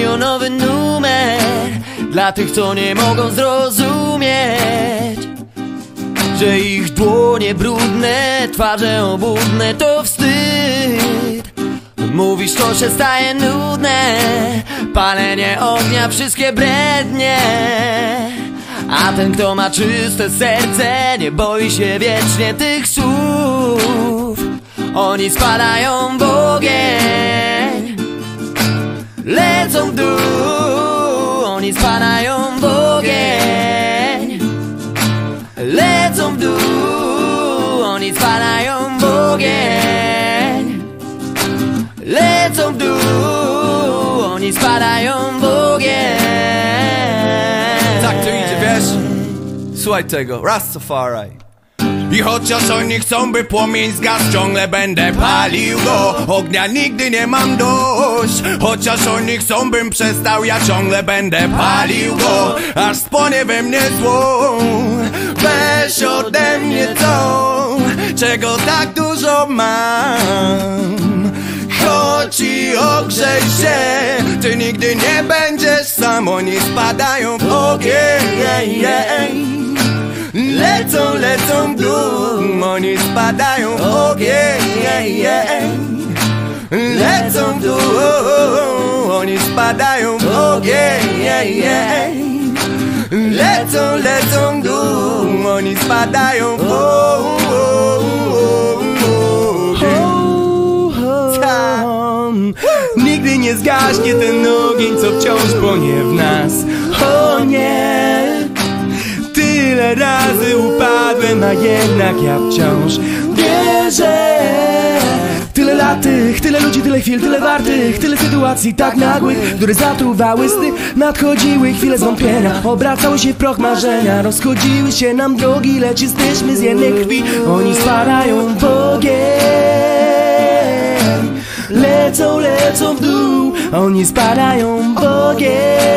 o nowy numer dla tych, co nie mogą zrozumieć, że ich dłonie brudne, twarze obłudne to wstyd. Mówisz, to się staje nudne, palenie ognia, wszystkie brednie. A ten, kto ma czyste serce, nie boi się wiecznie tych słów. Oni spadają w ogień, lecą w dół. Oni spadają w ogień, lecą w dół. Oni spadają w ogień, lecą w dół. Oni spadają w ogień. Tak to idzie, wiesz? Słuchaj tego, Rastafari. I chociaż oni chcą, by płomień zgasł, ciągle będę palił go. Ognia nigdy nie mam dość. Chociaż oni chcą, bym przestał, ja ciągle będę palił go, aż spłonie we mnie zło. Weź ode mnie to, czego tak dużo mam. Chodź i ogrzej się, ty nigdy nie będziesz sam. Oni spadają w ogień, lecą, lecą w dół. Oni spadają w ogień, lecą w dół. Oni spadają w ogień, lecą, lecą w dół. Oni spadają w ogień. Nigdy nie zgaśnie ten ogień, co wciąż płonie w nas. O nie, tyle razy upadłem, a jednak ja wciąż wierzę. Tyle lat tych, tyle ludzi, tyle chwil, tyle wartych, tyle sytuacji tak nagłych, które zatruwały sny. Nadchodziły chwile zwątpienia, obracały się w proch marzenia. Rozchodziły się nam drogi, lecz jesteśmy z jednej krwi. Oni spadają w ogień, lecą, lecą w dół. Oni spadają w ogień,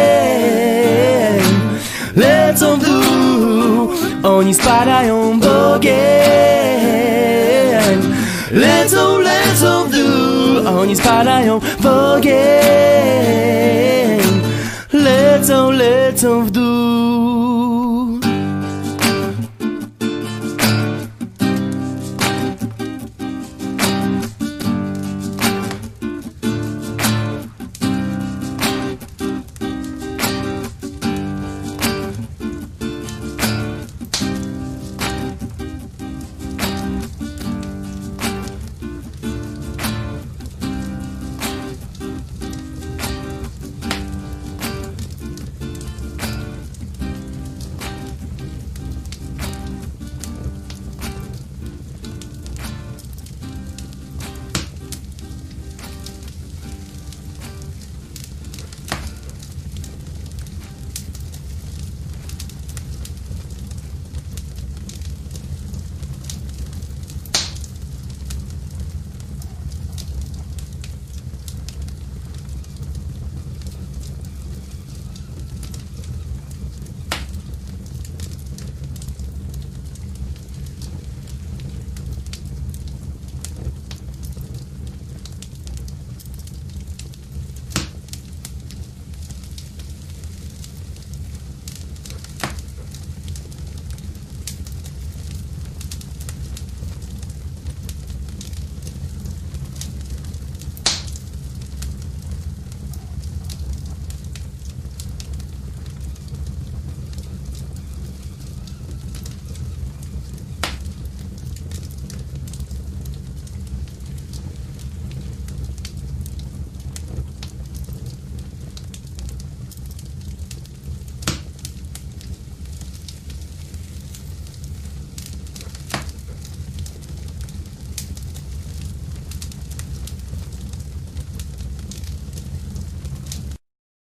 lecą w dół. Oni spadają w ogień, lecą, lecą w dół. Oni spadają w ogień, lecą, lecą w